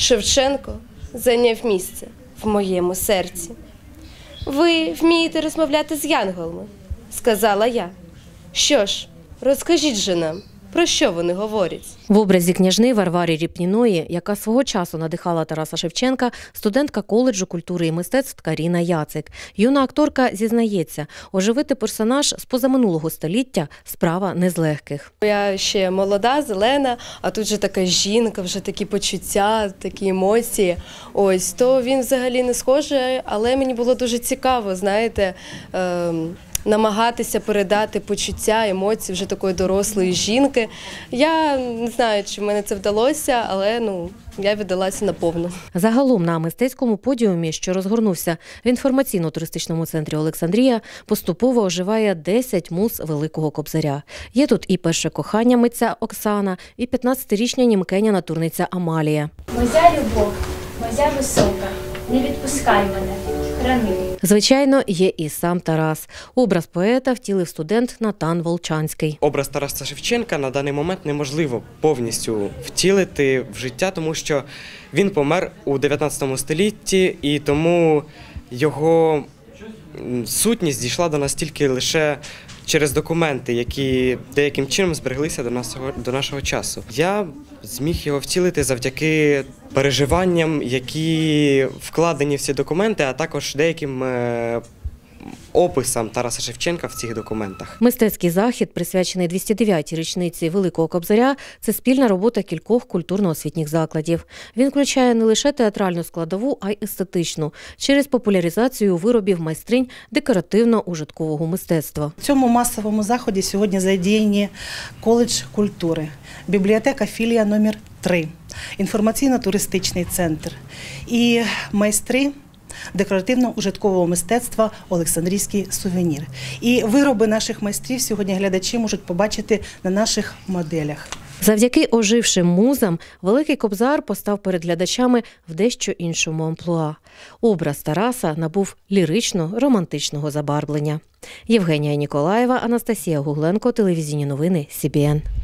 Шевченко зайняв місце в моєму серці. «Ви вмієте розмовляти з янголами», – сказала я. «Що ж, розкажіть же нам, про що вони говорять?» В образі княжни Варвари Ріпніної, яка свого часу надихала Тараса Шевченка, студентка коледжу культури і мистецтв Каріна Яцик. Юна акторка зізнається, оживити персонаж з позаминулого століття – справа не з легких. Я ще молода, зелена, а тут же така жінка, вже такі почуття, такі емоції. Ось, то він взагалі не схожий, але мені було дуже цікаво, знаєте, намагатися передати почуття, емоції вже такої дорослої жінки. Я не знаю, чи в мене це вдалося, але я віддалася наповну. Загалом на мистецькому подіумі, що розгорнувся в інформаційно-туристичному центрі «Олександрія», поступово оживає 10 муз Великого Кобзаря. Є тут і перше кохання митця Оксана, і 15-річня німкеня натурниця Амалія. Моя любов, моя висока, не відпускай мене, храни. Звичайно, є і сам Тарас. Образ поета втілив студент Натан Волчанський. Образ Тараса Шевченка на даний момент неможливо повністю втілити в життя, тому що він помер у 19 столітті, і тому його сутність дійшла до нас тільки лише через документи, які деяким чином збереглися до нашого часу. Я зміг його втілити завдяки переживанням, які вкладені в ці документи, а також деяким описам Тараса Шевченка в цих документах. Мистецький захід, присвячений 209-й річниці Великого Кобзаря, це спільна робота кількох культурно-освітніх закладів. Він включає не лише театральну складову, а й естетичну, через популяризацію виробів майстринь декоративно-ужиткового мистецтва. В цьому масовому заході сьогодні задіяні коледж культури, бібліотека філія номер 3, інформаційно-туристичний центр і майстри декоративно-ужиткового мистецтва «Олександрійський сувенір». І вироби наших майстрів сьогодні глядачі можуть побачити на наших моделях. Завдяки ожившим музам Великий Кобзар постав перед глядачами в дещо іншому амплуа. Образ Тараса набув лірично-романтичного забарвлення. Євгенія Ніколаєва, Анастасія Гугленко, телевізійні новини СІБІН.